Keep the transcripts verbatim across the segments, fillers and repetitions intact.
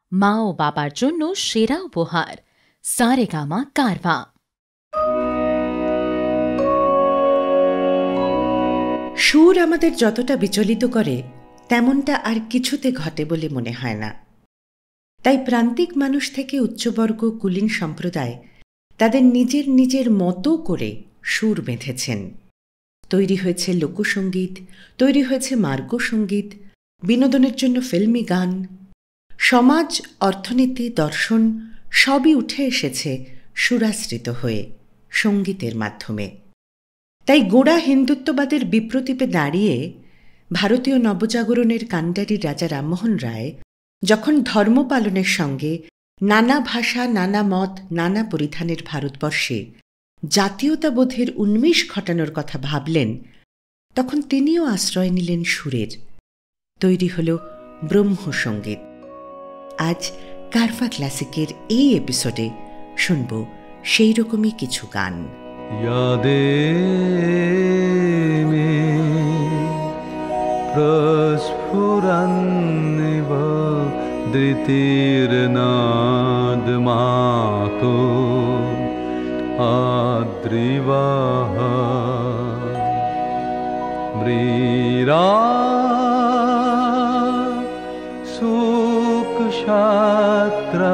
মা ও বাবার জন্য সেরা উপহার সারেগামা কারভা। সুর আমাদের যতটা বিচলিত করে তেমনটা আর কিছুতে ঘটে বলে মনে হয় না। তাই প্রান্তিক মানুষ থেকে উচ্চবর্গ কুলীন সম্প্রদায় তাদের নিজের নিজের মতো করে সুর বেঁধেছেন। তৈরি হয়েছে লোকসঙ্গীত, তৈরি হয়েছে মার্গ সঙ্গীত, বিনোদনের জন্য ফিল্মি গান। সমাজ, অর্থনীতি, দর্শন সবই উঠে এসেছে সুরাশ্রিত হয়ে সঙ্গীতের মাধ্যমে। তাই গোড়া হিন্দুত্ববাদের বিপ্রতীপে দাঁড়িয়ে ভারতীয় নবজাগরণের কাণ্ডারি রাজা রামমোহন রায় যখন ধর্ম পালনের সঙ্গে নানা ভাষা, নানা মত, নানা পরিধানের ভারতবর্ষে জাতীয়তাবোধের উন্মেষ ঘটানোর কথা ভাবলেন, তখন তিনিও আশ্রয় নিলেন সুরের। তৈরি হল ব্রহ্মসঙ্গীত। আজ কারভা ক্লাসিকের এই এপিসোডে শুনব সেই রকমই কিছু গান। यादे में प्रस्फुरन्निव धृतिर्नादमातो आद्रिवः म्रीरा सुक्षात्रा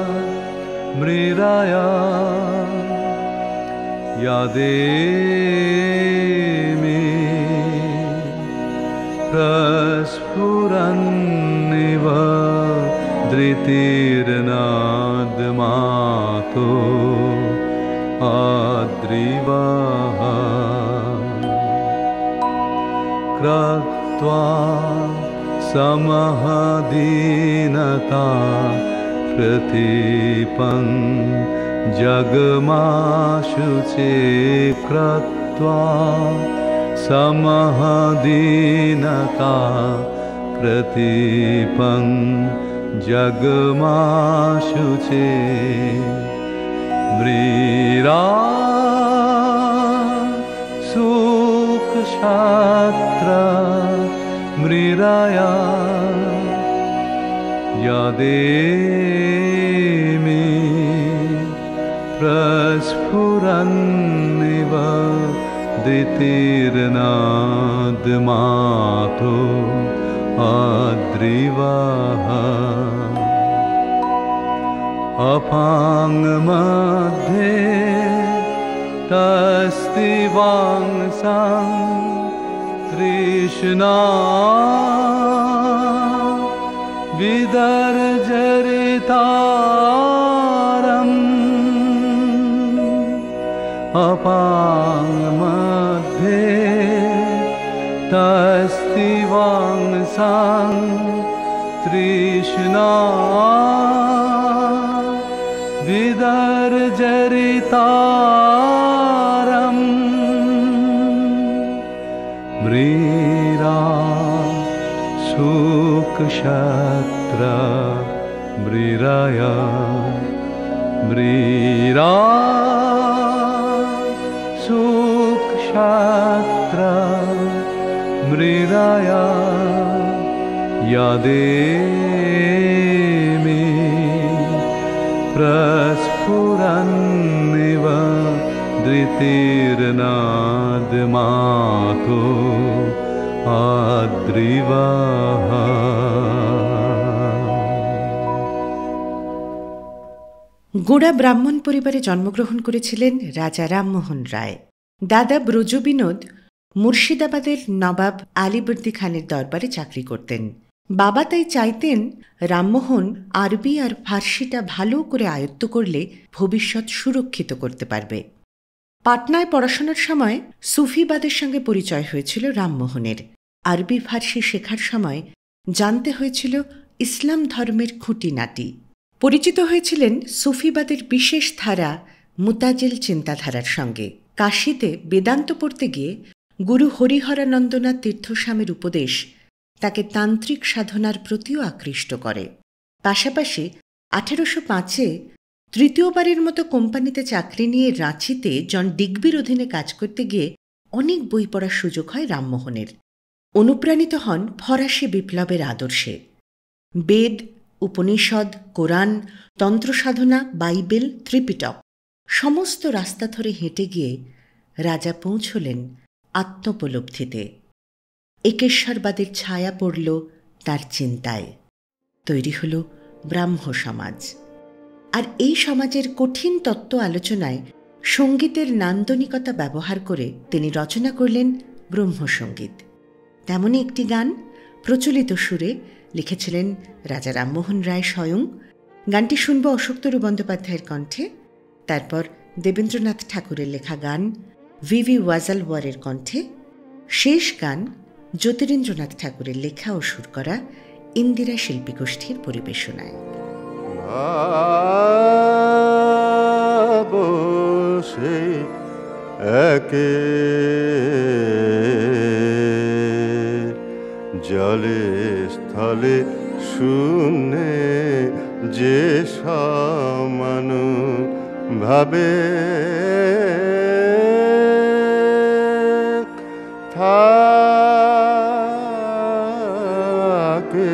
मृराया यादे में प्रस्फुरन्निव धृतिर्नादमातो आद्रिवः कृत्वा समहदीनता प्रतीपं जगमाशुचे कृत्वा समहदीनता प्रतीपं जगमाशुचे म्रीरा सुक्षात्रा मृराया यादे प्रस्फुरन्निव धृतिर्नादमातो आद्रिवः अपाङ्मध्ये तस्तिवांसं तृष्णा विदर्जरितारम् अपाङ्मध्ये तस्तिवांसं तृष्णा विदर्जरितारम् म्रीरा सुक्षात्रा मृराया म्रीरा सुक्षात्रा मृराया यादे में प्रस्फुरन्निव धृतिर्नादमातो आद्रिवः। গোড়া ব্রাহ্মণ পরিবারে জন্মগ্রহণ করেছিলেন রাজা রামমোহন রায়। দাদা ব্রজবিনোদ মুর্শিদাবাদের নবাব আলীবর্দী খানের দরবারে চাকরি করতেন। বাবা তাই চাইতেন রামমোহন আরবি আর ফার্সিটা ভালো করে আয়ত্ত করলে ভবিষ্যৎ সুরক্ষিত করতে পারবে। পাটনায় পড়াশোনার সময় সুফিবাদের সঙ্গে পরিচয় হয়েছিল রামমোহনের। আরবি ফার্সি শেখার সময় জানতে হয়েছিল ইসলাম ধর্মের খুঁটিনাটি। পরিচিত হয়েছিলেন সুফিবাদের বিশেষ ধারা মুতাজিল চিন্তাধারার সঙ্গে। কাশীতে বেদান্ত পড়তে গিয়ে গুরু হরিহরানন্দনাথ তীর্থস্বামীর উপদেশ তাকে তান্ত্রিক সাধনার প্রতিও আকৃষ্ট করে। পাশাপাশি আঠেরোশো পাঁচে তৃতীয়বারের মতো কোম্পানিতে চাকরি নিয়ে রাঁচিতে জন ডিগবির অধীনে কাজ করতে গিয়ে অনেক বই পড়ার সুযোগ হয় রামমোহনের। অনুপ্রাণিত হন ফরাসি বিপ্লবের আদর্শে। বেদ, উপনিষদ, কোরআন, তন্ত্রসাধনা, বাইবেল, ত্রিপিটক সমস্ত রাস্তা ধরে হেঁটে গিয়ে রাজা পৌঁছলেন আত্মোপলব্ধিতে। একেশ্বরবাদের ছায়া পড়ল তার চিন্তায়। তৈরি হল ব্রাহ্ম সমাজ। আর এই সমাজের কঠিন তত্ত্ব আলোচনায় সঙ্গীতের নান্দনিকতা ব্যবহার করে তিনি রচনা করলেন ব্রহ্মসঙ্গীত। তেমনই একটি গান প্রচলিত সুরে লিখেছিলেন রাজা রামমোহন রায় স্বয়ং। গানটি শুনব অশোকতরু বন্দ্যোপাধ্যায়ের কণ্ঠে, তারপর দেবেন্দ্রনাথ ঠাকুরের লেখা গান ভি ভি ওয়াজালওয়ারের কণ্ঠে, শেষ গান জ্যোতিরিন্দ্রনাথ ঠাকুরের লেখা ও সুর করা ইন্দিরা শিল্পী গোষ্ঠীর পরিবেশনায়। বসে একে জলে স্থলে শূন্যে যে সমান ভাবে থাকে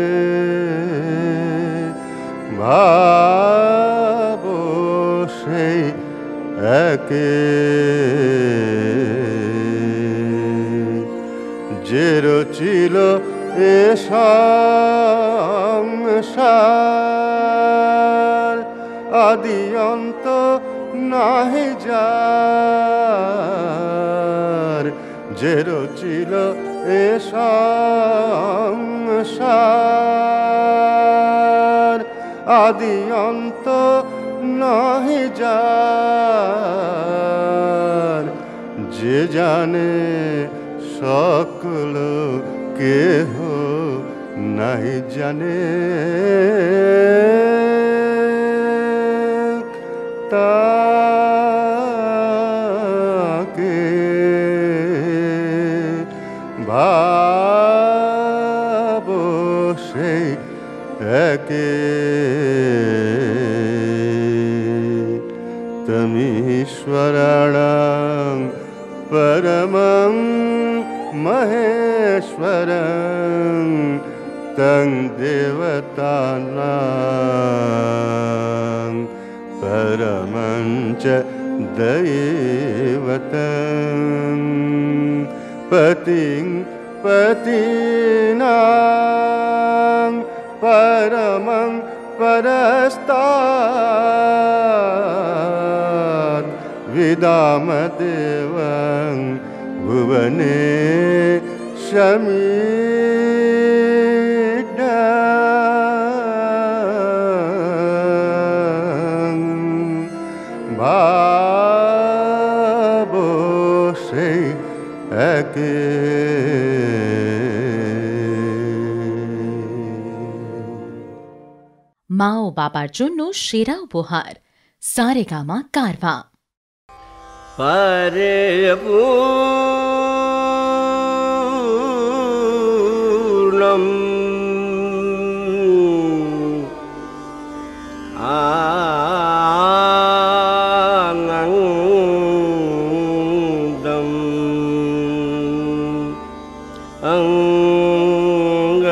ভাব সেই একে যে রচিল এ সংসার আদি অন্ত নাহি যার, যে রচিল এ সংসার আদি অন্ত নাহি যার, যে জানে সকল কেহ নাহি জানে তাকে ভাব সেই একে তমীশ্বরাণাং পরমং মহেশ্বরং তং দেবতানাং পরমং চ দৈবতং পতিং পতীনাং পরমং পরস্তাৎ विदामदेवं भुवने शमीडं भाबो সেই একে মা ও বাবার জন্য সেরা উপহার সারেগামা কারভা। পারে পূর্ণম আনন্দম অঙ্গ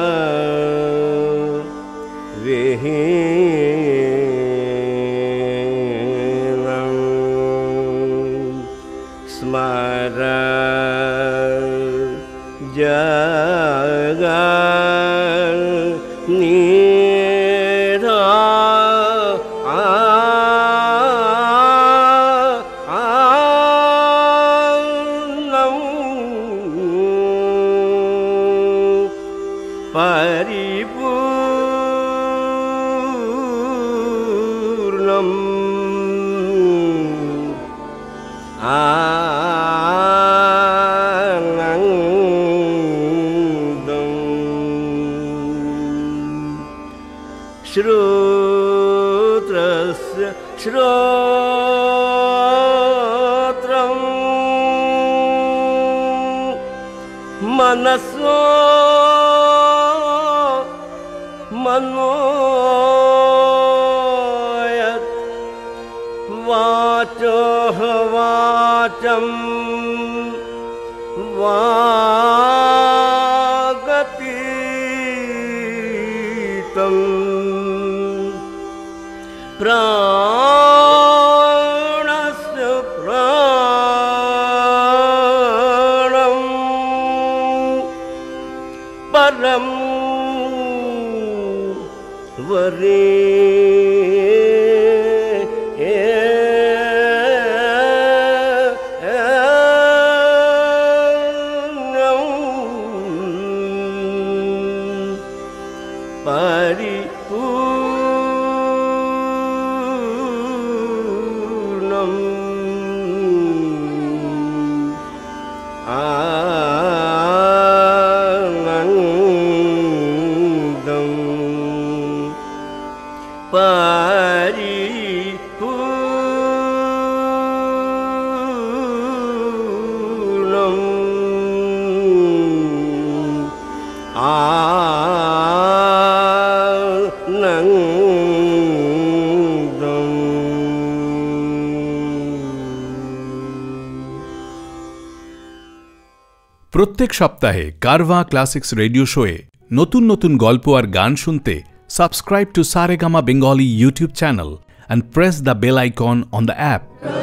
বিহীনম স্মর জগনিরা আনন্দম পরিপূর্ণম আনন্দম শ্রোত্রস্য শ্রোত্রম मनसो मनोयत् वाचो वाचं वागतीतं प्राणस्य प्राणं परं वरे প্রত্যেক সপ্তাহে কারভা ক্লাসিক্স রেডিও শোয়ে নতুন নতুন গল্প আর গান শুনতে subscribe to Saregama Bengali YouTube channel and press the bell icon on the app.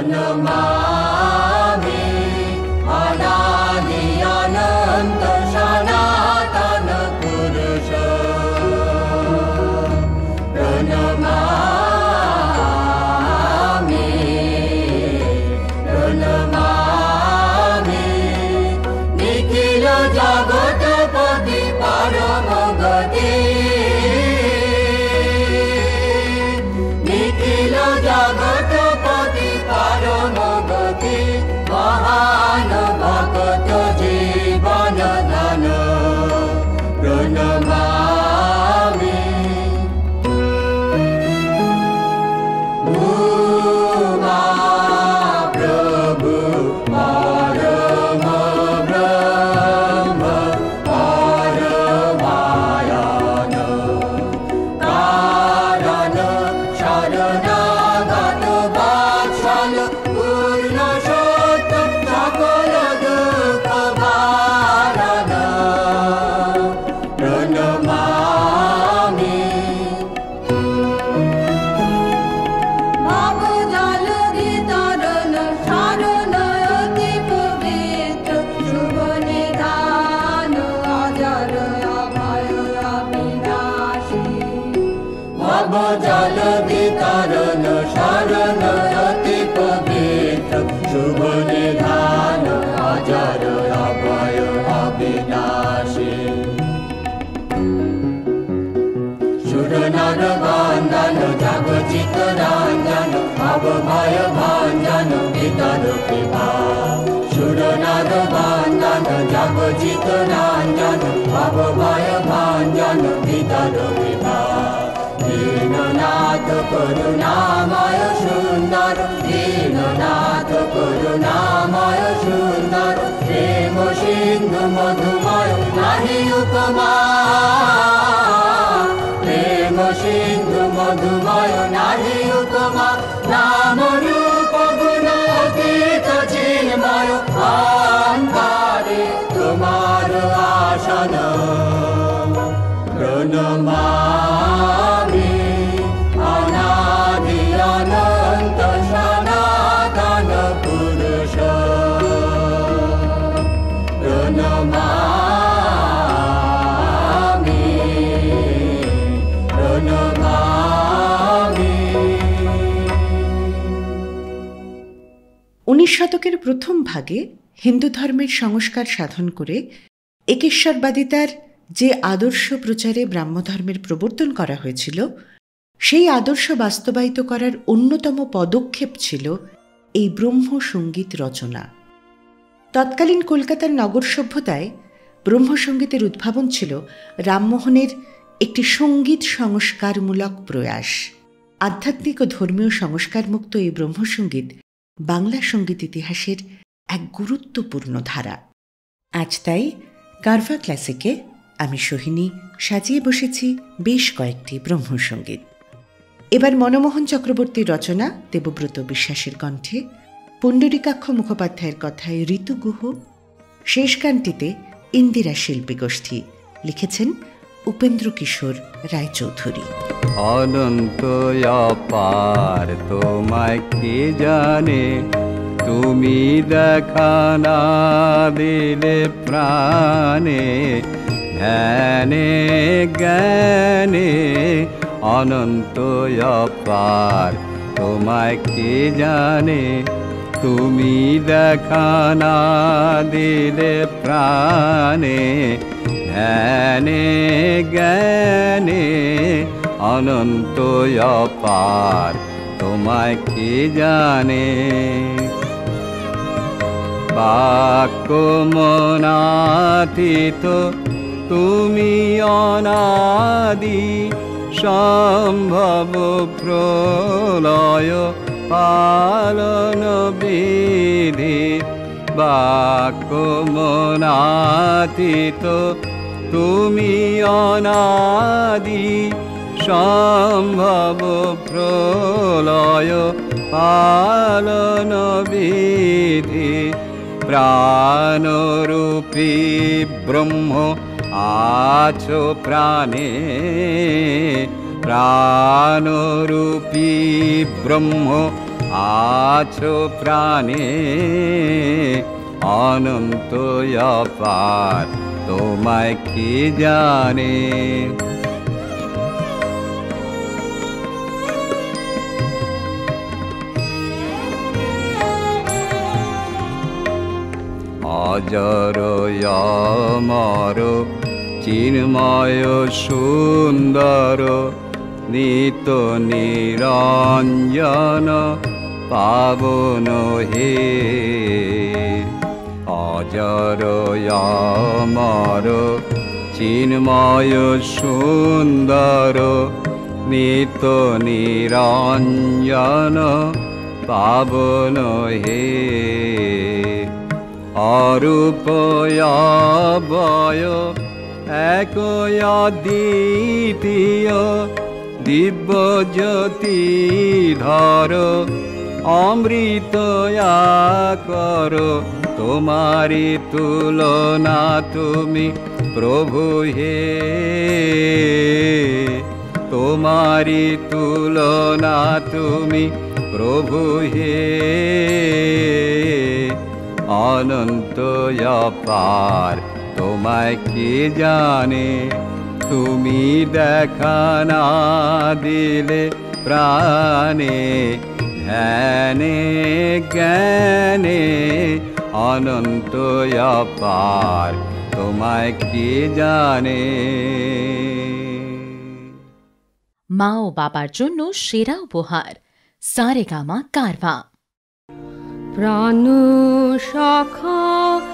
ভয় ভাঞ্জন ভিতর কৃপা সুরনাদ ভাঞ্জন জগজিত রঞ্জন ভব ভয় ভাঞ্জন ভিতর কৃপা দীননাথ করুণাময় সুন্দর দীননাথ করুণাময় সুন্দর প্রেম সিন্ধু মধুময় নাহি উপমা প্রেম সিন্ধু মধুময় নাহি উপমা নাম রূপ গুণ অতীত চিন্ময় অন্তরে তোমার আসন প্রণমামি অনাদি অনন্ত সনাতন পুরুষ প্রণমামি প্রণমামি। উনিশ শতকের প্রথম ভাগে হিন্দু ধর্মের সংস্কার সাধন করে একেশ্বরবাদিতার যে আদর্শ প্রচারে ব্রাহ্মধর্মের প্রবর্তন করা হয়েছিল সেই আদর্শ বাস্তবায়িত করার অন্যতম পদক্ষেপ ছিল এই ব্রহ্মসঙ্গীত রচনা। তৎকালীন কলকাতার নগর সভ্যতায় ব্রহ্মসঙ্গীতের উদ্ভাবন ছিল রামমোহনের একটি সঙ্গীত সংস্কারমূলক প্রয়াস। আধ্যাত্মিক ও ধর্মীয় সংস্কারমুক্ত এই ব্রহ্মসঙ্গীত বাংলা সঙ্গীত ইতিহাসের এক গুরুত্বপূর্ণ ধারা। আজ তাই কারভা ক্লাসিকে আমি সোহিনী সাজিয়ে বসেছি বেশ কয়েকটি ব্রহ্মসঙ্গীত। এবার মনমোহন চক্রবর্তীর রচনা, দেবব্রত বিশ্বাসের কণ্ঠে, পুণ্ডরীকাক্ষ মুখোপাধ্যায়ের কথায় ঋতু গুহ, শেষ গানটিতে ইন্দিরা শিল্পী গোষ্ঠী, লিখেছেন উপেন্দ্র কিশোর রায়চৌধুরী। অনন্ত অপার তোমায় কে জানে, তুমি দেখা না দিলে প্রাণে, ধ্যানে জ্ঞানে অনন্ত অপার তোমায় কে জানে, তুমি দেখা না দিলে প্রাণে, ধ্যানে জ্ঞানে অনন্ত অপার তোমায় কে জানে। বাক্য মনাতীত তুমি অনাদি, সম্ভব প্রলয় পালন বিধি। বাক্য মনাতীত তুমি অনাদি, সম্ভব প্রলয় পালন বিধি। প্রাণরূপী ব্রহ্ম আছো প্রাণে, প্রাণরূপী ব্রহ্ম আছো প্রাণে, অনন্ত অপার তোমায় কে জানে। অজর অমর চিন্ময় সুন্দর, নিত নিরঞ্জন পাবন হে। অজর অমর চিন্ময় সুন্দর, নিত নিরঞ্জন পাবন হে। অরূপ অবয় এক অদ্বিতীয়, দিব্য জ্যোতি ধর অমৃত কর। তোমারি তুলনা তুমি প্রভু হে, তোমারি তুলনা তুমি প্রভু হে। অনন্ত অপার তোমায় কে জানে, তুমি দেখা না দিলে প্রাণে, ধ্যানে জ্ঞানে অনন্ত অপার তোমায় কে জানে। মা ও বাবার জন্য সেরা উপহার সারেগামা কারভা। প্রাণ সখা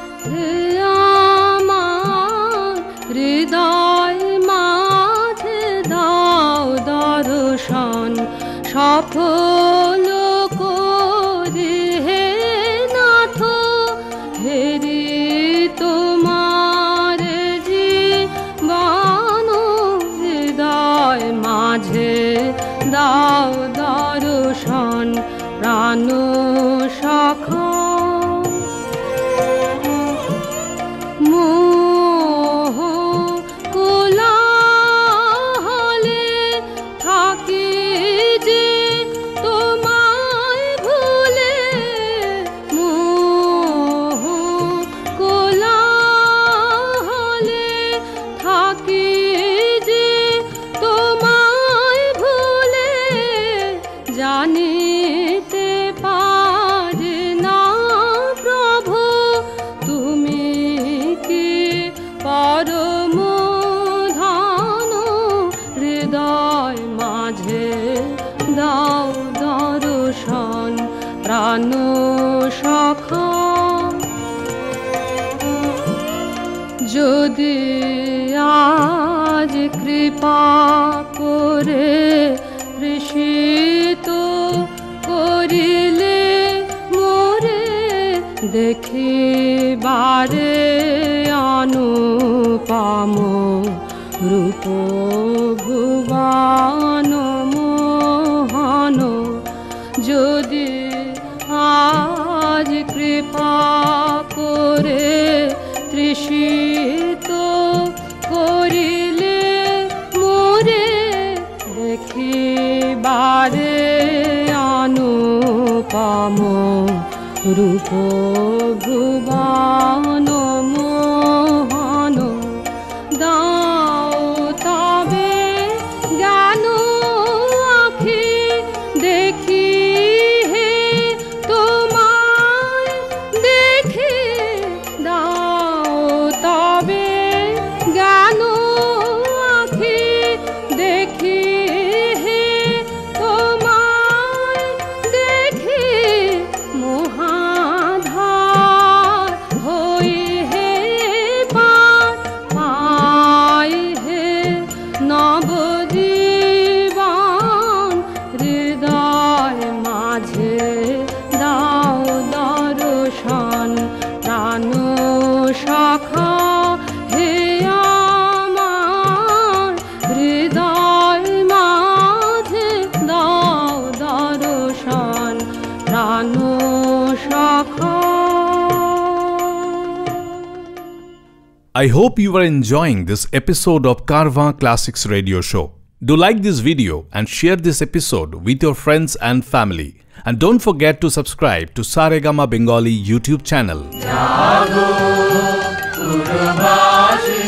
আমার হৃদয় মাঝে দাও দর্শন, সফল করে হে নাথ হেরি তোমার জীবন। হৃদয় মাঝে দাও দর্শন, প্রাণ সখা মোহ কোলাহলে থাকি যে তোমায় ভুলে। মোহ কোলাহলে থাকি যে তোমায় ভুলে, জানিতে পারি না প্রভু তুমি কি পরম ধন। হৃদয় মাঝে দাও দর্শন, প্রাণ সখা যদি আজ কৃপা করে কৃষিত করিলে মোরে, দেখিবারে অনুপম রূপ ভুবন মোহন। যদি আজ কৃপা করে তৃষিত করিলে মোরে, দেখি বারে অনুপম রূপ ভুবন মোহন দাও তবে জ্ঞান আঁখি দেখি হে তোমায় দেখি দাও তবে জ্ঞান আঁখি দেখি হে তোমায় দেখি মহাধার হই হে পার পাই হে নবজীবন হৃদয় মাঝে দাও দর্শন প্রাণ সখা হে আমার হৃদয় মাঝে দাও দর্শন প্রাণ সখা। I hope you are enjoying this episode of Carvaan Classics Radio Show. Do like this video and share this episode with your friends and family. And don't forget to subscribe to Saregama Bengali YouTube channel. জাগো পূর্বাসী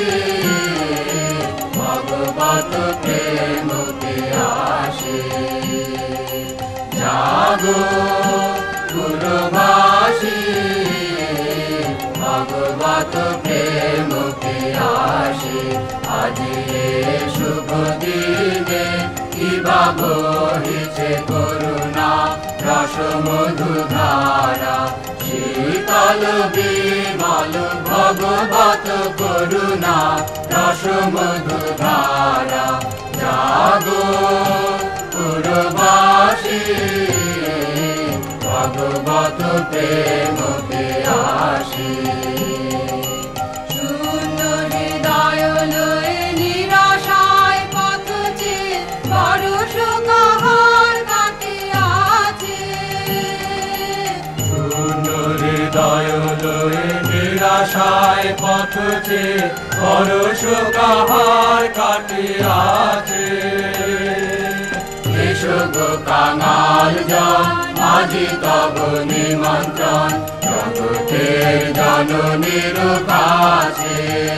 ভগবত প্রেমতে আসে জাগো পূর্বাসী ভগবত প্রেমতে আসে আজি শুভ দিনে কিবা বহিছে করুণা রস মধু ধারা শীতল বিমল ভগবত করুণা রস মধু ধারা জাগো পুরবাসী ভগবত প্রেমতে আসি শূন্য হৃদয় লয়ে নিরাশায় পথ চেয়ে বড় সুখহর কাটিয়াছে শূন্য হৃদয় লয়ে নিরাশায় পথ চেয়ে বড় সুখহর কাটিয়াছে এসো গো কাঙাল জন আজি তব নিমন্ত্রণ জগতের জননীর কাছে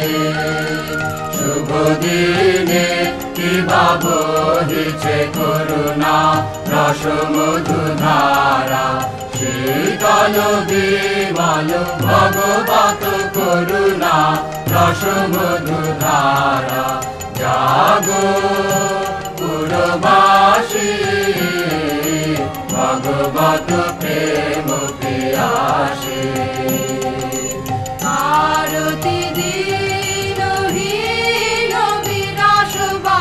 শুভ দিনে কিবা বহিছে করুণা রস মধু ধারা শীতল বিমল ভগবত করুণা রস মধু ধারা জাগো পুরবাসী ভগবত প্রেম পিয়াসী আরতি দিন হীন বিনাশ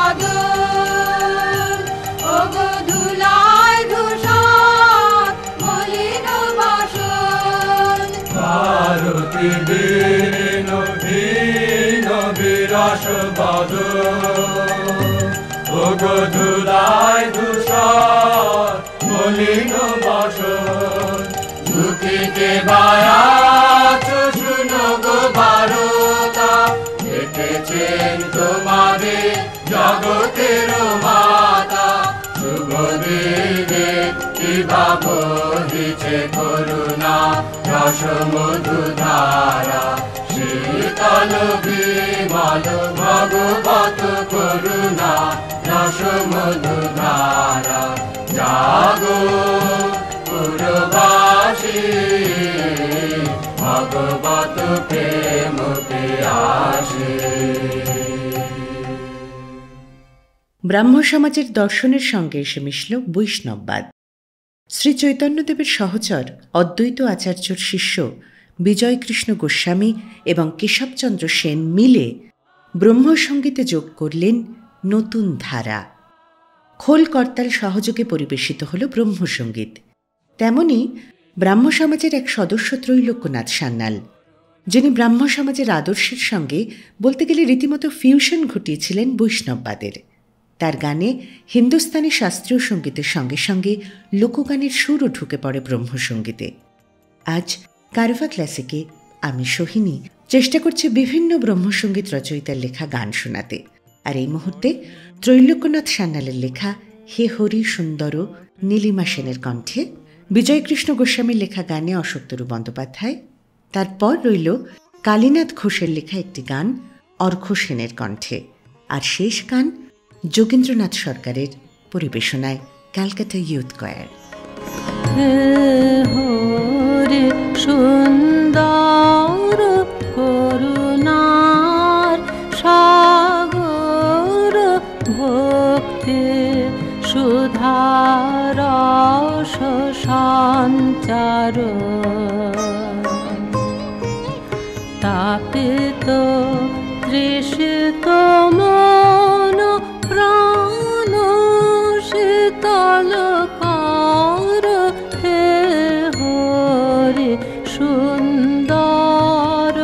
বাদল ওগো ধুলায় ধূসর মলিন বাসন আরতি দিন হীন বিনাশ বাদল ওগো ধুলায় ধূসর মলিন বাসন ঝুঁকিতে বায়াছ শুনো গো বারতা দেখেছেন তোমাদের জগতের মাতা শুভ দিনে কিবা বহিছে করুণা রস মধু ধারা শীতল বিমল ভগবত করুণা রস মধু ধারা জাগো পুরবাসী ভগবত প্রেম পিয়াসী। ব্রাহ্ম সমাজের দর্শনের সঙ্গে এসে মিশল বৈষ্ণববাদ। শ্রী চৈতন্যদেবের সহচর অদ্বৈত আচার্যর শিষ্য বিজয়কৃষ্ণ গোস্বামী এবং কেশবচন্দ্র সেন মিলে ব্রহ্মসঙ্গীতে যোগ করলেন নতুন ধারা। খোল কর্তাল সহযোগে পরিবেশিত হল ব্রহ্মসঙ্গীত। তেমনি ব্রাহ্ম সমাজের এক সদস্য ত্রৈলোক্যনাথ সান্যাল, যিনি ব্রাহ্ম সমাজের আদর্শের সঙ্গে বলতে গেলে রীতিমতো ফিউশন ঘটিয়েছিলেন বৈষ্ণববাদের। তার গানে হিন্দুস্তানি শাস্ত্রীয় সঙ্গীতের সঙ্গে সঙ্গে লোকগানের সুরও ঢুকে পড়ে ব্রহ্মসঙ্গীতে। আজ কারভা ক্লাসিকে আমি সোহিনী চেষ্টা করছি বিভিন্ন ব্রহ্মসঙ্গীত রচয়িতার লেখা গান শোনাতে। আর এই মুহূর্তে ত্রৈলোক্যনাথ সান্যালের লেখা হে হরি সুন্দর নীলিমা সেনের কণ্ঠে, বিজয়কৃষ্ণ গোস্বামীর লেখা গানে অশোকতরু বন্দ্যোপাধ্যায়। তারপর রইল কালীনাথ ঘোষের লেখা একটি গান অর্ঘ্য সেনের কণ্ঠে, আর শেষ গান যোগেন্দ্রনাথ সরকারের পরিবেশনায় ক্যালকাটা ইউথ কয়ার। হরে সুন্দর করুণার সাগর ভক্তি সুধার সঞ্চার তাপিত তৃষিত মন প্রাণ শীতল কর হে হরি সুন্দর।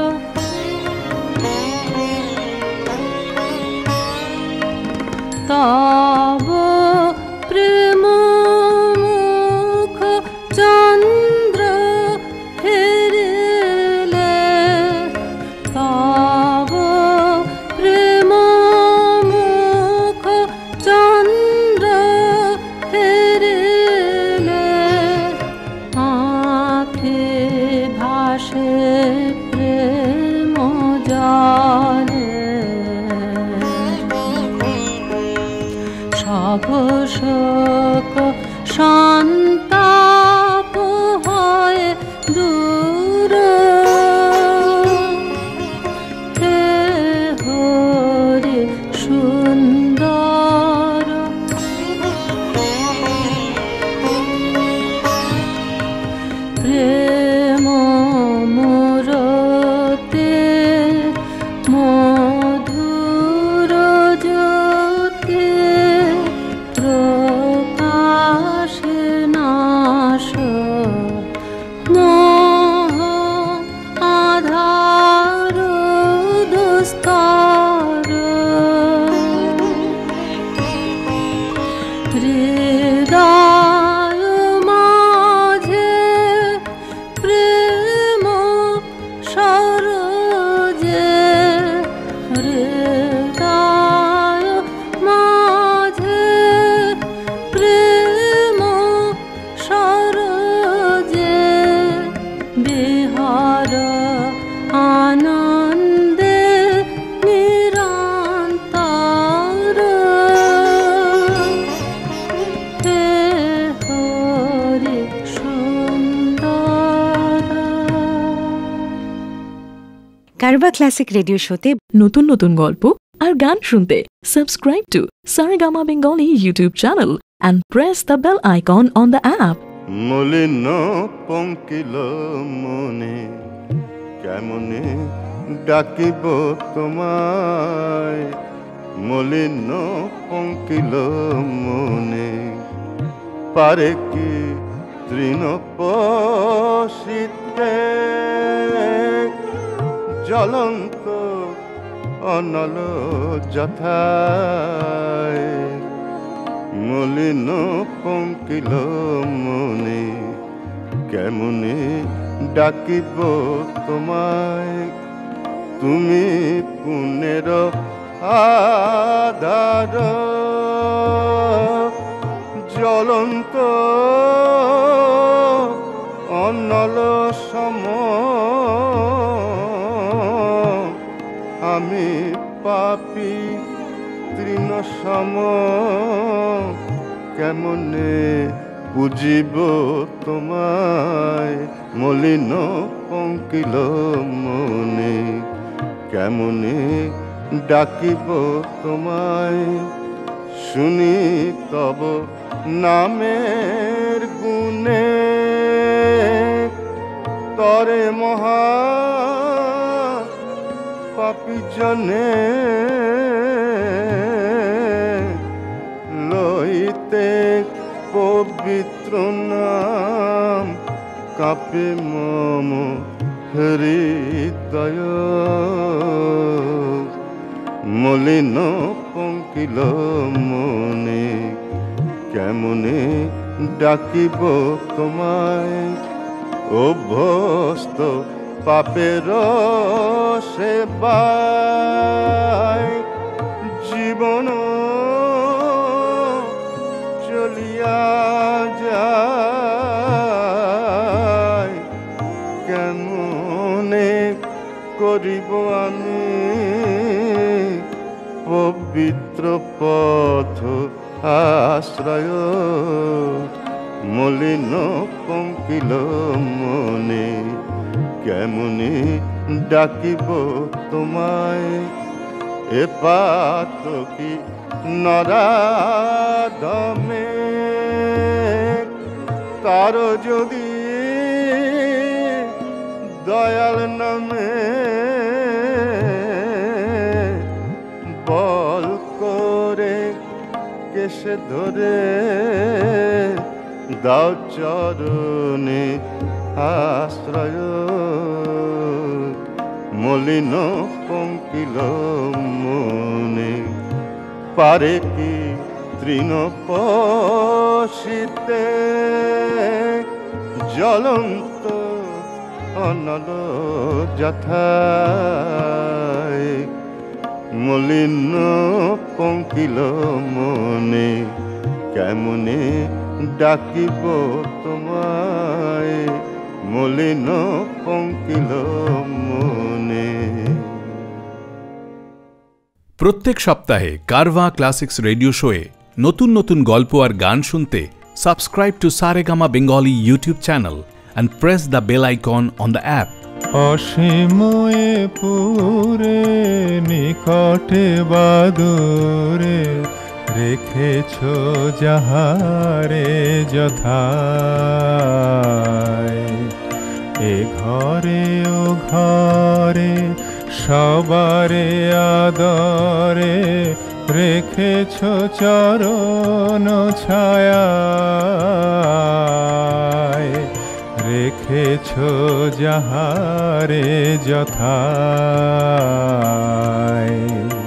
তব প্রেম মুখ চন্দ্র হেরিলে, তব প্রেম মুখ চন্দ্র হেরিলে, আঁখে ভাসে প্রেম জলে, সব শোক সন্তাপ হয় দূর, হে হরি সুন্দর। প্রেম মূরতে মধুর জ্যোতি প্রকাশে নাশ মোহ আধার দুস্তর, হৃদয় মাঝে প্রেম সরোজে, হৃদয় মাঝে প্রেম সরোজে, বিহার আনন্দে নিরন্তর, হে হরি সুন্দর। কারবা ক্লাসিক রেডিও শোতে নতুন নতুন গল্প আর গান শুনতে subscribe to Saregama Bengali YouTube channel and press the bell icon on the app. মলিন পঙ্কিল মনে কেমনে ডাকিব তোমায়, মলিন পঙ্কিল মনে পারে কি তৃণ পশিতে, জ্বলন্ত অনল যথায়, মলিন পঙ্কিল মনে কেমনে ডাকিব তোমায়, তুমি পুণ্যের আধার জ্বলন্ত অনল সম, আমি পাপী তৃণ সম, কেমনে বুঝিব তোমায়, মলিন পঙ্কিল মনে কেমনে ডাকিব তোমায়, শুনি তব নামের গুণে তরে মহা পাপী জনে, লইতে পবিত্র নাম কাপে মম হৃদয়, মলিন পঙ্কিল মনে কেমনে ডাকিব তোমায়, অভ্যস্ত পাপের সেবায় জীবন হইয়া যায় কেমনে করিব আমি পবিত্র পথ আশ্রয় মলিন পঙ্কিল মনে কেমনে ডাকিব তোমায় এ পাতকি নরাধমে তার যদি দয়াল নামে বল করে কেসে ধরে দাও চরণে আশ্রয় মলিন পঙ্কিল মনে পারে কি তৃণ পশিতে জ্বলন্ত অনল যথায় মলিন পঙ্কিল মনে কেমনে ডাকিব তোমায় মলিন পঙ্কিল মনে। প্রত্যেক সপ্তাহে কারভা ক্লাসিক্স রেডিও শোয়ে নতুন নতুন গল্প আর গান শুনতে subscribe to Saregama Bengali YouTube channel and press the bell icon on the app. অসীময়ে পুরে নিকটে বাদুরে রেখেছ যাহারে যথায় এ ঘরে ও ঘরে সবারে আদরে রেখেছ চরণ ছায়ায় রেখেছ যাহারে যথায়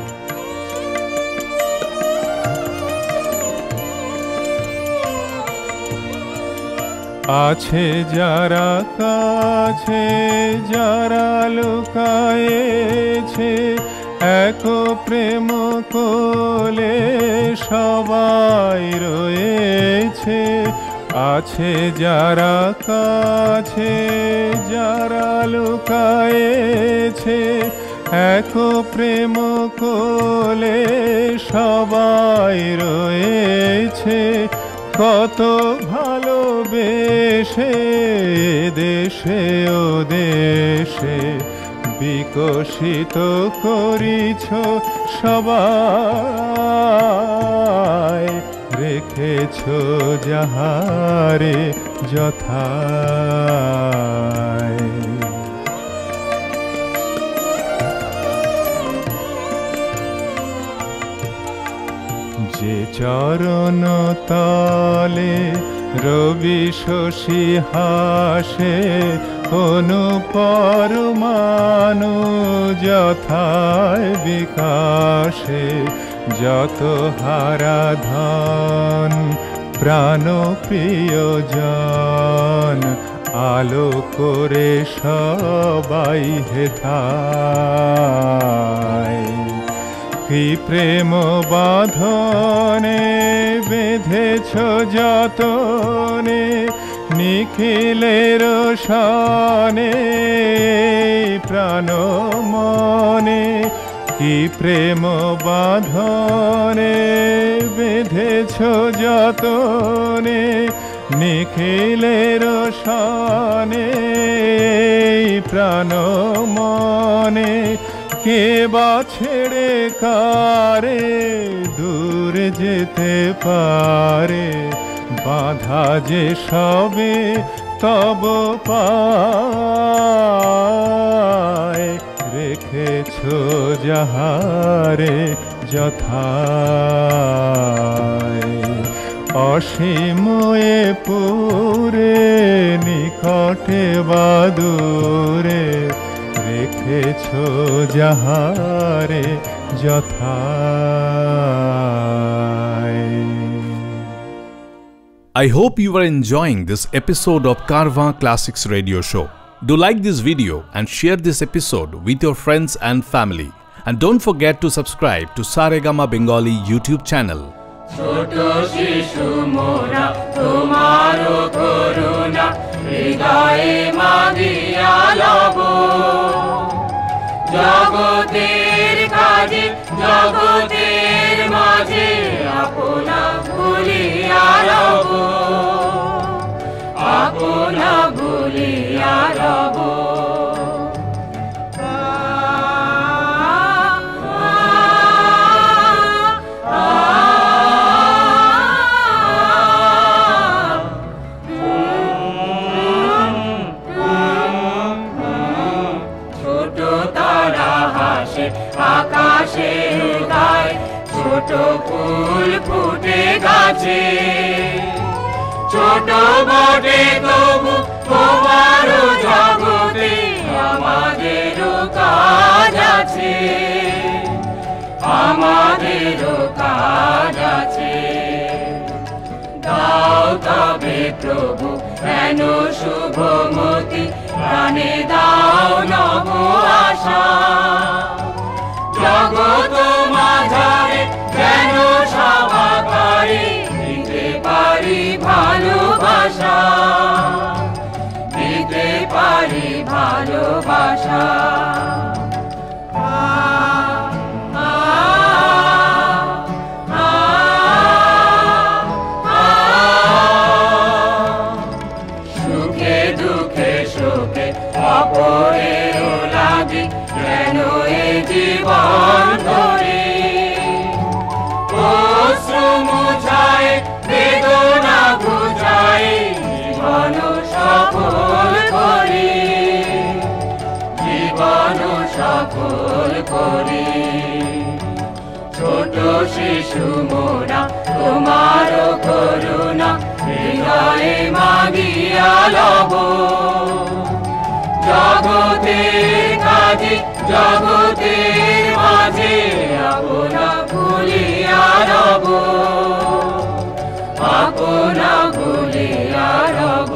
আছে যারা কাছে যারা লুকায়েছে এক প্রেম কোলে সবাই রয়েছে আছে যারা কাছে যারা লুকায়েছে এক প্রেম কোলে সবাই রয়েছে কত ভালোবেসে দেশে ও দেশে বিকশিত করিছ সবাই রেখেছ যাহারে যথায় যে চরণ তলে রবি শশী হাসে কোনো পরমাণু যথায় বিকাশে যত হারাধন প্রাণ প্রিয়জন আলো করে সবাই হেথায় কি প্রেম বাঁধনে বেঁধেছ যতনে নিখিলের সনে প্রাণ মনে কি প্রেম বাঁধনে বেঁধেছ যতনে নিখিলের সনে প্রাণ মনে কে বা ছেড়ে কারে দূর যেতে পারে বাধা যে সবে তব পায় রেখেছ যাহারে যথায় অসীময়ে পুরে নিকটে বাদুরে রেখেছ যাহারে যথায়। I hope you are enjoying this episode of Carvaan Classics Radio Show. Do like this video and share this episode with your friends and family. And don't forget to subscribe to Saregama Bengali YouTube channel. ছোট শিশু মোরা তোমার করুণা হৃদয়ে মাগিয়া লব জগতের কাজে জগতের মাঝে আপনা ভুলিয়া রব আপনা ভুলিয়া রব আকাশে গায় ছোট ফুল ফুটে গাছে ছোট বটে তবু তোমার জগতে আমাদের কাজ আছে আমাদের কাজ আছে দাও তবে প্রভু কেন শুভমতি প্রাণে দাও নব আশা জগত মাঝারে যেন সবাকারে দিতে পারি ভালোবাসা দিতে পারি ভালোবাসা সুখে দুঃখে শোকে অপরের লাগি কেন এ জীবন ধরে অশ্রু মুছায় বেদনা ঘুচায় জীবন সফল করি জীবন সফল করি ছোট শিশু মোরা তোমার করুণা হৃদয়ে মাগিয়া লব জগতের কাজে জগতের মাঝে আপনা ভুলিয়া রব আপনা ভুলিয়া রব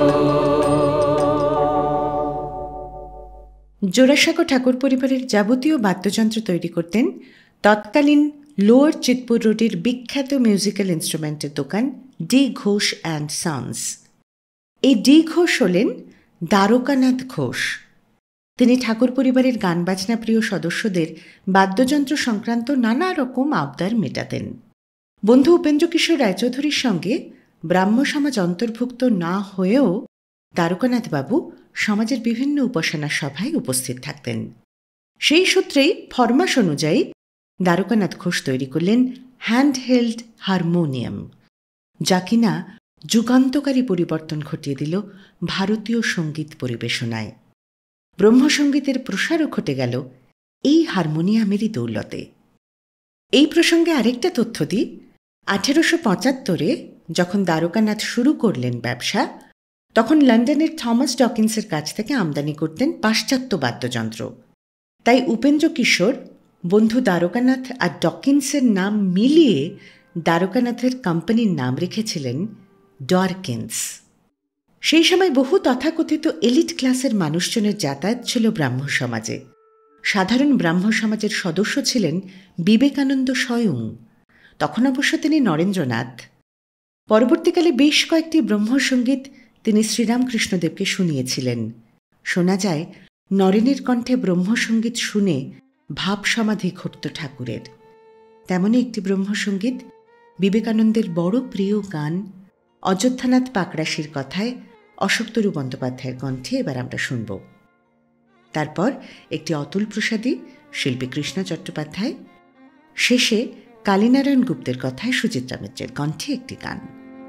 জোড়াসাঁকো ঠাকুর পরিবারের যাবতীয় বাদ্যযন্ত্র তৈরি করতেন তৎকালীন লোয়ার চিতপুর রোডের বিখ্যাত মিউজিক্যাল ইনস্ট্রুমেন্টের দোকান ডি ঘোষ অ্যান্ড সন্স। এই ডি ঘোষ হলেন দ্বারকানাথ ঘোষ। তিনি ঠাকুর পরিবারের গান বাজনা প্রিয় সদস্যদের বাদ্যযন্ত্র সংক্রান্ত নানা রকম আবদার মেটাতেন। বন্ধু উপেন্দ্র কিশোর রায়চৌধুরীর সঙ্গে ব্রাহ্ম সমাজ অন্তর্ভুক্ত না হয়েও দ্বারকানাথ বাবু সমাজের বিভিন্ন উপাসনা সভায় উপস্থিত থাকতেন। সেই সূত্রেই ফরমাস অনুযায়ী দ্বারকানাথ ঘোষ তৈরি করলেন হ্যান্ডহেল্ড হারমোনিয়াম, যা কিনা যুগান্তকারী পরিবর্তন ঘটিয়ে দিল ভারতীয় সঙ্গীত পরিবেশনায়। ব্রহ্মসঙ্গীতের প্রসারও ঘটে গেল এই হারমোনিয়ামেরই দৌলতে। এই প্রসঙ্গে আরেকটা তথ্য দিই, আঠেরোশো পঁচাত্তরে যখন দ্বারকানাথ শুরু করলেন ব্যবসা, তখন লন্ডনের থমাস ডকিন্সের কাছ থেকে আমদানি করতেন পাশ্চাত্য বাদ্যযন্ত্র। তাই উপেন্দ্র কিশোর বন্ধু দ্বারকানাথ আর ডকিন্সের নাম মিলিয়ে দ্বারকানাথের কোম্পানির নাম রেখেছিলেন ডরকিন্স। সেই সময় বহু তথাকথিত এলিট ক্লাসের মানুষজনের যাতায়াত ছিল ব্রাহ্ম সমাজে। সাধারণ ব্রাহ্ম সমাজের সদস্য ছিলেন বিবেকানন্দ স্বয়ং। তখন অবশ্য তিনি নরেন্দ্রনাথ। পরবর্তীকালে বেশ কয়েকটি ব্রহ্মসঙ্গীত তিনি শ্রীরামকৃষ্ণদেবকে শুনিয়েছিলেন। শোনা যায় নরেনের কণ্ঠে ব্রহ্মসঙ্গীত শুনে ভাব সমাধি ঘটত ঠাকুরের। তেমনই একটি ব্রহ্মসঙ্গীত বিবেকানন্দের বড় প্রিয় গান অযোধ্যানাথ পাকড়াশির কথায় অশোকতরু বন্দ্যোপাধ্যায়ের কণ্ঠে এবার আমরা শুনব। তারপর একটি অতুল প্রসাদী শিল্পী কৃষ্ণ চট্টোপাধ্যায়, শেষে কালীনারায়ণ গুপ্তের কথায় সুচিত্রা মিত্রের কণ্ঠে একটি গান।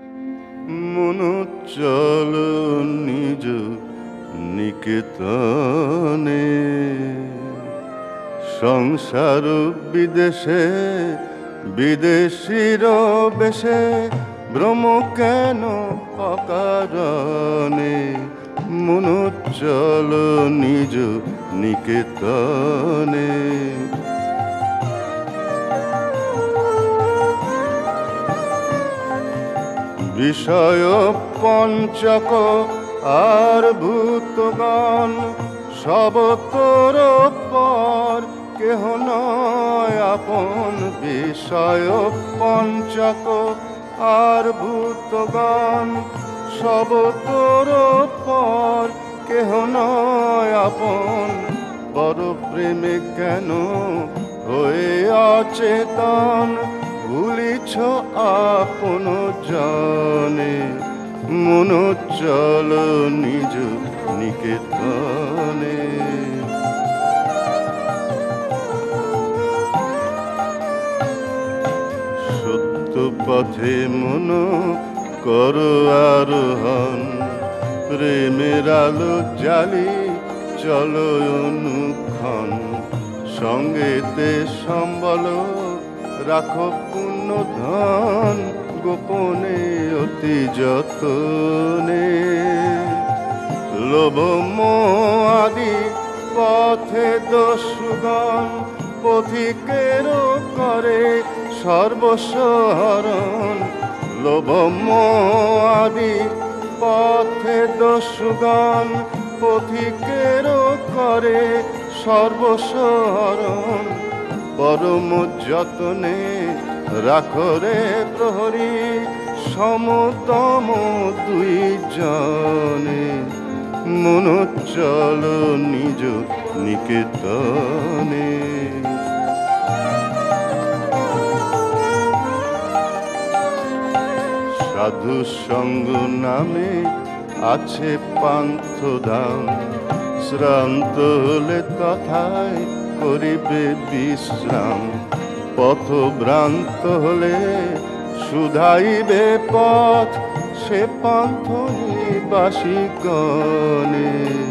মনোচল নিজ নিকেতনে সংসার বিদেশে বিদেশির বেশে ভ্রম কেন অকারণে মনোচল নিজ নিকেতনে। বিষয় পঞ্চক আর ভূতগণ সব তোর পর কেহ নয় আপন বিষয় পঞ্চক আর ভূতগণ সব তোর পর কেহ নয় আপন বড় প্রেমে কেন হয়ে অচেতন ভুলিছ আপন জানে মন চল নিজ নিকেতনে সত্য পথে মন কর আরোহণ প্রেমের আলো জালি চলো অনুক্ষণ সঙ্গেতে সম্বল রাখো পুণ্য ধন গোপনে অতি যতনে লোভ মোহ আদি পথে দস্যুগণ পথিকেরও করে সর্বস্বহরণ লোভ মোহ আদি পথে দস্যুগণ পথিকেরও করে সর্বস্বহরণ পরম যতনে রাখরে প্রহরী সমতম দুই জনে মন চল নিজ নিকেতনে সাধু সঙ্গ নামে আছে পান্থ ধাম শ্রান্ত হলে তথায় করিবে বিশ্রাম পথ ভ্রান্ত হলে শুধাইবে পথ সে পান্থ নিবাসী গণে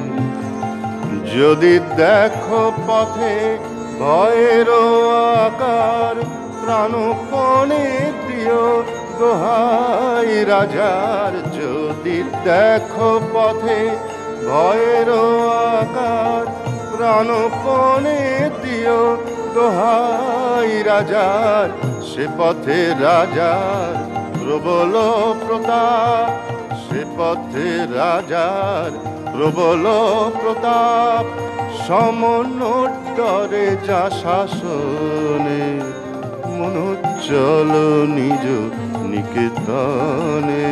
যদি দেখো পথে ভয়ের আকার প্রাণপণে দিও দোহাই রাজার যদি দেখো পথে ভয়ের আকার প্রাণপণে দিও দোহাই রাজার সে পথে রাজার প্রবল প্রতাপ সে পথে রাজার প্রবল প্রতাপ সমন ডরে যা শাসনে মন চল নিজ নিকেতনে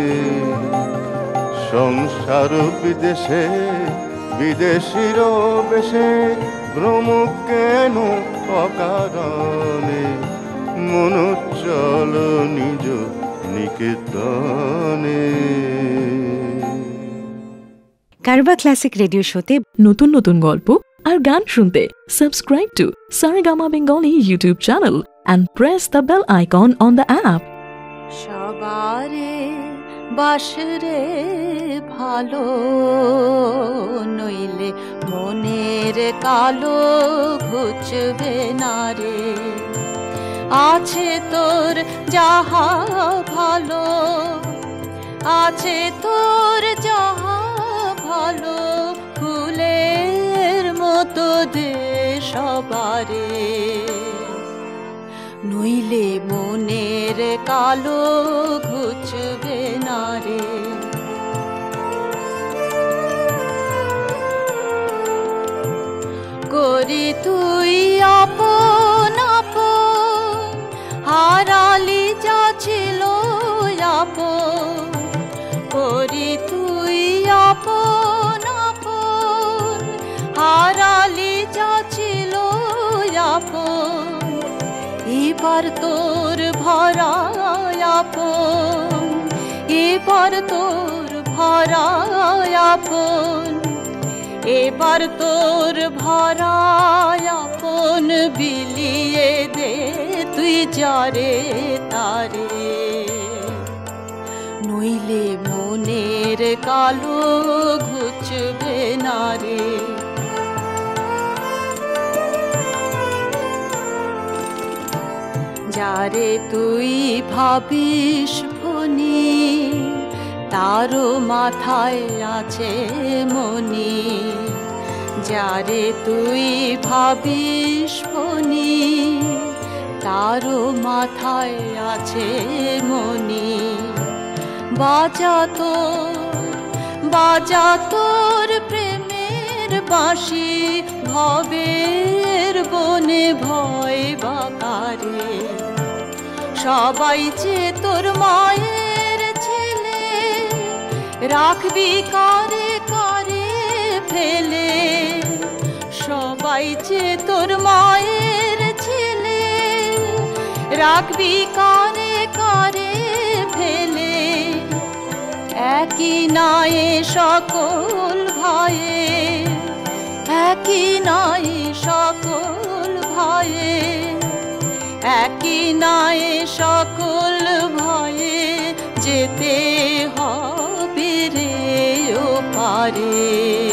সংসার বিদেশে বিদেশির বেশে ভ্রম কেন অকারণে মন চল নিজ নিকেতনে কারবা ক্লাসিক রেডিও শোতে নতুন নতুন গল্প আর গান শুনতে subscribe to Saregama Bengali YouTube channel and press the bell icon on the app. সবারে বাসরে ভালো নইলে মনের কালো ঘুচবে না রে আছে তোর যাহা ভালো আছে তোর যাহা ভালো ফুলের মতো দে সবারে নইলে মনের কালো ঘুচবে না রে করি তুই আপন আপন হারালি যা ছিল আপন করি তুই আপন আপন হারালি যা ছিল আপন এবার তোর ভরায় আপন এবার তোর ভরায় আপন এবার তোর ভরায় আপন বিলিয়ে দে তুই যারে তারে নইলে মনের কালো ঘুচবে না রে যারে তুই ভাবিস ফনি তারও মাথায় আছে মনি যারে তুই ভাবিস ফনি তারও মাথায় আছে মনি বাজা তোর বাজা তোর প্রেমের বাঁশি ভবের বনে ভয় বাকারে সবাই যে তোর মায়ের ছেলে রাখবি কারে কারে ফেলে সবাই যে তোর মায়ের ছেলে রাখবি কারে কারে ফেলে একই নায়ে সকল ভাইয়ে একই নায়ে সকল ভাইয়ে একই নায়ে সকল ভয়ে যেতে হবে রে ও পারে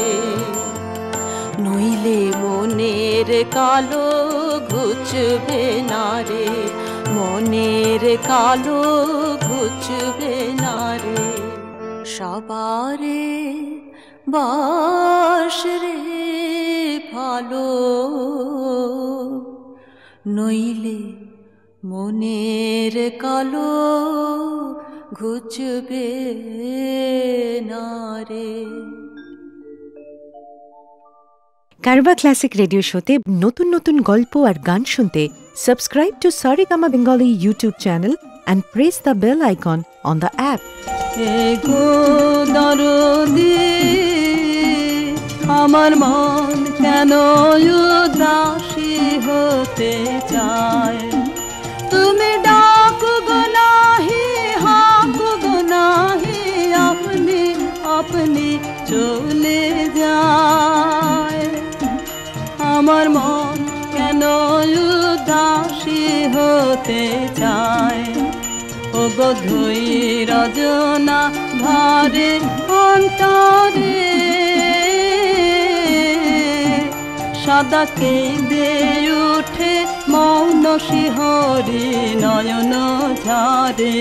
নইলে মনের কালো ঘুচবে না রে মনের কালো ঘুচবে না রে সবারে বাস রে ভালো নইলে মনের কালো ঘুচবে না রে। কারবা ক্লাসিক রেডিও শোতে নতুন নতুন গল্প আর গান শুনতে subscribe to Saregama Bengali YouTube channel and press the bell icon on the app. এগো দরদি আমার মন কেন উদাসী হতে চায় তুমি ডাকো গো নাহি হাকো গো নাহি আপনি আপনি চলে যায় আমার মন কেন উদাসী হতে চায় ও গো ধৈর্যনা ভারে অন্তরে সদা কেঁদে উঠে মৌন শিহরি নয়ন ঝারে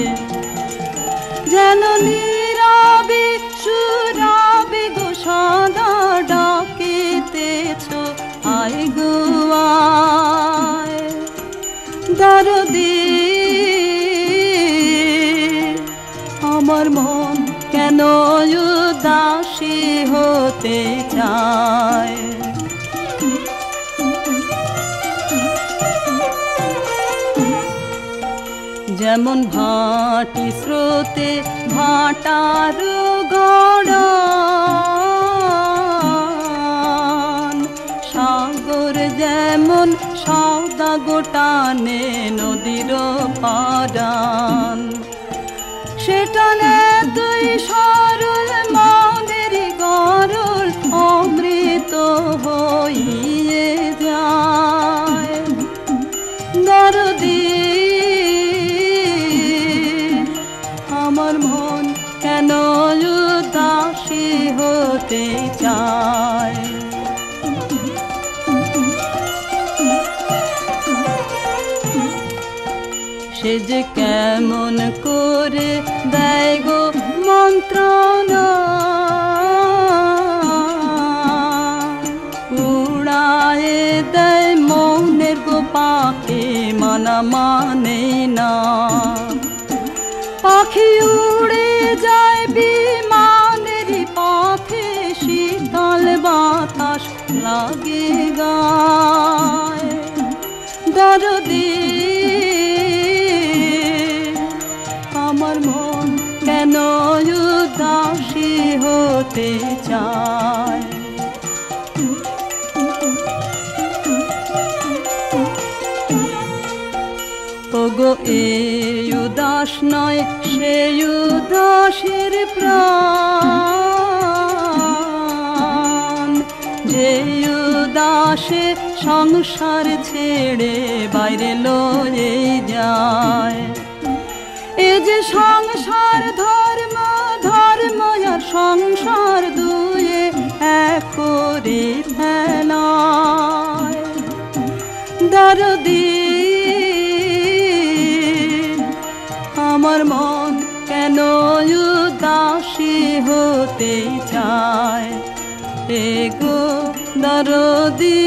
যেন নীরবে সুরবে গো সদা ডাকিতেছ আয় গো আয় দরদি আমার মন কেন উদাসী হতে চায় যেমন ভাটি স্রোতে ভাটার গড়ান সাগর যেমন সওদা গোটানে নদীর পারান সেটানে তুই সরল মনের গরল অমৃত হইয়ে যায় দরদি আমার মন কেন উদাসী হতে চায় সে যে কেমন করে দেয় গো মন্ত্রণা উড়ায়ে দেয় মৌনের গো পাখি মানা মানে না পাখি উড়ে যায় বিমানের পথে শীতল বাতাস লাগে গায় দরদি আমার মন কেন উদাসী হতে চায় ওগো এই উদাস নয় সে উদাসের প্রাণ যে উদাসে সংসার ছেড়ে বাইরে লয়ে যায় এ যে সংসার ধর্ম ধর্ম আর সংসার দুয়ে এক করে ফেলায় দরদি আমার মন কেন উদাসী হতে চায় এগো দরদি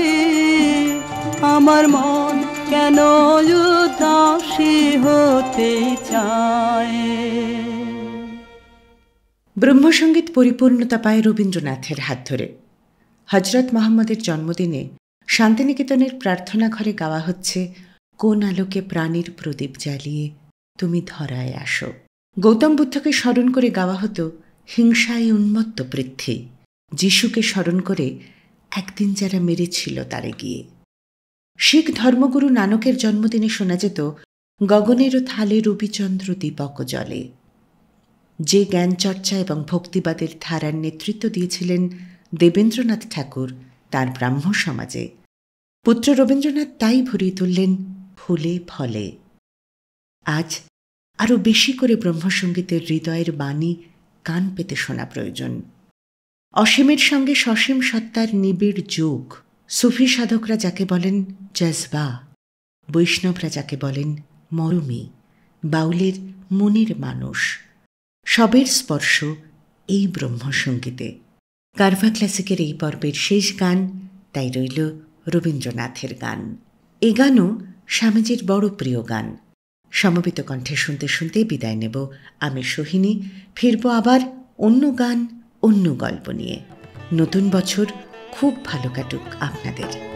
আমার মন কেন উদাসী হতে চায়। ব্রহ্মসঙ্গীত পরিপূর্ণতা পায় রবীন্দ্রনাথের হাত ধরে। হজরত মোহাম্মদের জন্মদিনে শান্তিনিকেতনের প্রার্থনা ঘরে গাওয়া হচ্ছে কোন আলোকে প্রাণীর প্রদীপ জ্বালিয়ে তুমি ধরায় আসো। গৌতম বুদ্ধকে স্মরণ করে গাওয়া হতো হিংসায় উন্মত্ত পৃথ্বী, যিশুকে স্মরণ করে একদিন যারা মেরেছিল তারে গিয়ে। শিখ ধর্মগুরু নানকের জন্মদিনে শোনা যেত গগনেরও থালে রবিচন্দ্র দীপক জলে। যে জ্ঞান চর্চা এবং ভক্তিবাদের ধারার নেতৃত্ব দিয়েছিলেন দেবেন্দ্রনাথ ঠাকুর তার ব্রাহ্ম সমাজে, পুত্র রবীন্দ্রনাথ তাই ভরিয়ে তুললেন ফুলে ফলে। আজ আরও বেশি করে ব্রহ্মসঙ্গীতের হৃদয়ের বাণী কান পেতে শোনা প্রয়োজন। অসীমের সঙ্গে সসীম সত্তার নিবিড় যোগ। সুফি সাধকরা যাকে বলেন জজবা, বৈষ্ণবরা যাকে বলেন মরমী, বাউলের মনের মানুষ, সবের স্পর্শ এই ব্রহ্মসঙ্গীতে। কারভা ক্লাসিকের এই পর্বের শেষ গান তাই রইল রবীন্দ্রনাথের গান। এ গানও স্বামীজির বড় প্রিয় গান। সমবেত কণ্ঠে শুনতে শুনতে বিদায় নেব আমি সোহিনী। ফিরব আবার অন্য গান, অন্য গল্প নিয়ে। নতুন বছর খুব ভালো কাটুক আপনাদের।